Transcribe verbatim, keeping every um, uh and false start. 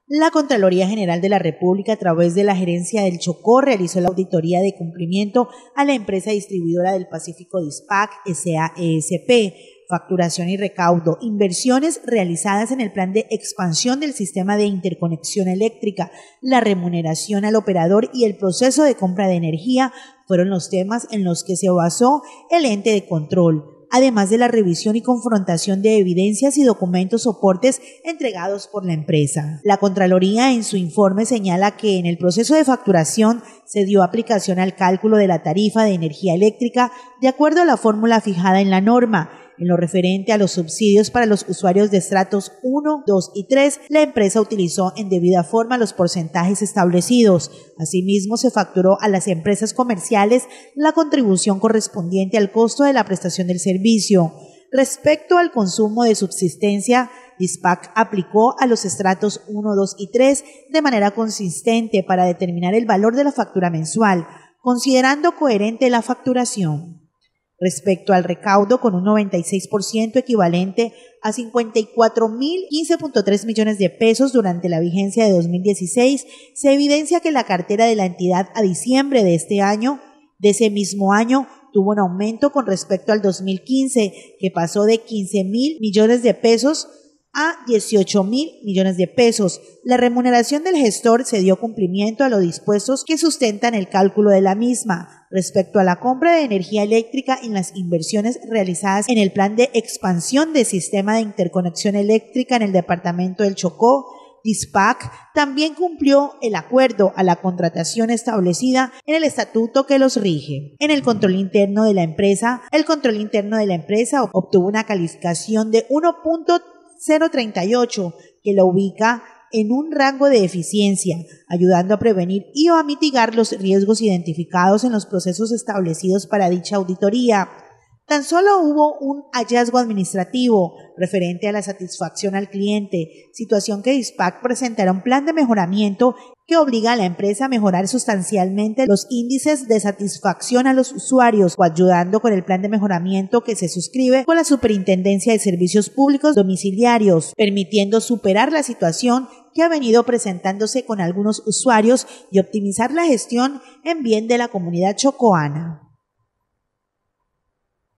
La Contraloría General de la República, a través de la Gerencia del Chocó, realizó la auditoría de cumplimiento a la empresa distribuidora del Pacífico Dispac S A E S P, facturación y recaudo, inversiones realizadas en el plan de expansión del sistema de interconexión eléctrica, la remuneración al operador y el proceso de compra de energía fueron los temas en los que se basó el ente de control, además de la revisión y confrontación de evidencias y documentos soportes entregados por la empresa. La Contraloría en su informe señala que en el proceso de facturación se dio aplicación al cálculo de la tarifa de energía eléctrica de acuerdo a la fórmula fijada en la norma. En lo referente a los subsidios para los usuarios de estratos uno, dos y tres, la empresa utilizó en debida forma los porcentajes establecidos. Asimismo, se facturó a las empresas comerciales la contribución correspondiente al costo de la prestación del servicio. Respecto al consumo de subsistencia, Dispac aplicó a los estratos uno, dos y tres de manera consistente para determinar el valor de la factura mensual, considerando coherente la facturación. Respecto al recaudo, con un noventa y seis por ciento equivalente a cincuenta y cuatro mil quince punto tres millones de pesos durante la vigencia de dos mil dieciséis, se evidencia que la cartera de la entidad a diciembre de este año, de ese mismo año, tuvo un aumento con respecto al dos mil quince, que pasó de quince mil millones de pesos a dieciocho mil millones de pesos. La remuneración del gestor se dio cumplimiento a los dispuestos que sustentan el cálculo de la misma. Respecto a la compra de energía eléctrica en las inversiones realizadas en el plan de expansión del sistema de interconexión eléctrica en el departamento del Chocó, Dispac también cumplió el acuerdo a la contratación establecida en el estatuto que los rige. En el control interno de la empresa, el control interno de la empresa obtuvo una calificación de uno punto cero treinta y ocho, que la ubica en un rango de eficiencia, ayudando a prevenir y o a mitigar los riesgos identificados en los procesos establecidos para dicha auditoría. Tan solo hubo un hallazgo administrativo referente a la satisfacción al cliente, situación que Dispac presentará un plan de mejoramiento que obliga a la empresa a mejorar sustancialmente los índices de satisfacción a los usuarios, coayudando con el plan de mejoramiento que se suscribe con la Superintendencia de Servicios Públicos Domiciliarios, permitiendo superar la situación que ha venido presentándose con algunos usuarios y optimizar la gestión en bien de la comunidad chocoana.